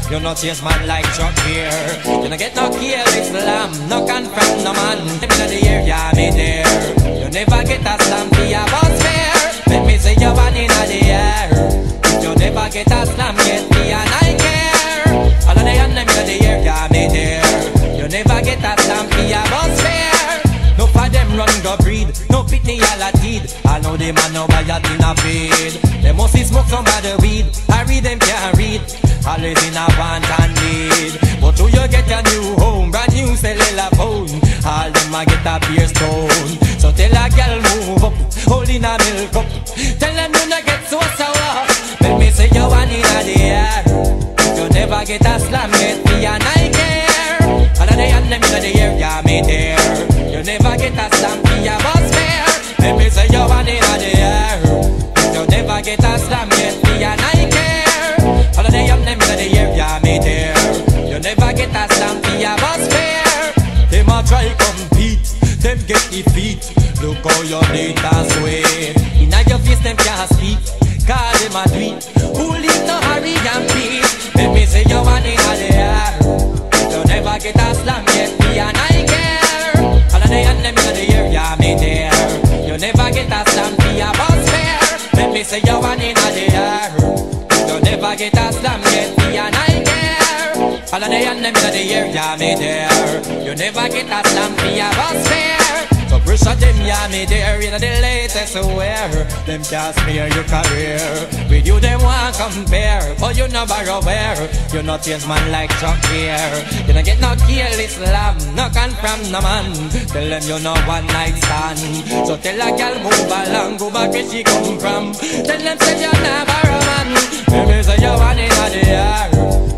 You not chase man like Chuck here. You not get no kill Islam, no confront no man. Them in the air, yeah, me there. You never get a slam for your boss fair. Let me see you one in the air. You never get a slam yet, me and I care. All of the and them in the air, yeah, me there. You never get a slam for your boss fair. No for them run go breed, no pitney all a teed. I know them man no buy a tin a feed. They must smoke some bad weed. I read them can't read. Always in a want and need. But till you get a new home, brand new cellular phone, all them a get a beer stone. So tell a girl move up, holding a milk cup. Tell them you not get so sour. Let me say you one in the air. You never get a slam yet, me and I care. All of the and them in the air, yeah, me there. You never get a slam for your boss fair. Let me say you one in the air. You never get a slam yet, me and I care. All of the young them in the air, yeah, me there. You never get a slam for your boss fair. Them a try compete, them get defeat. Look how you need and sway. Inna your face them can't speak, call them a tweet. Who live no hurry and peace. Let me say you one in the air. You never get a slam yet, me and I care. All of the and them in the air, yeah, me there. You never get a slam for your boss fair. Let me say you one in the air. You never get a slam yet, me and I care. All of the and them in the air, yeah, me there. You never get a slam for your boss fair. So pressure them, yeah, me there. You know the latest wear. Them can't smear your career. With you them want compare, but you never aware. You not change man like Chuck here. You don't get no kill Islam, no confront no man. Tell them you no one night stand. So tell a girl move along, go back where she come from. Tell them say you never a man. Maybe say you one in the air.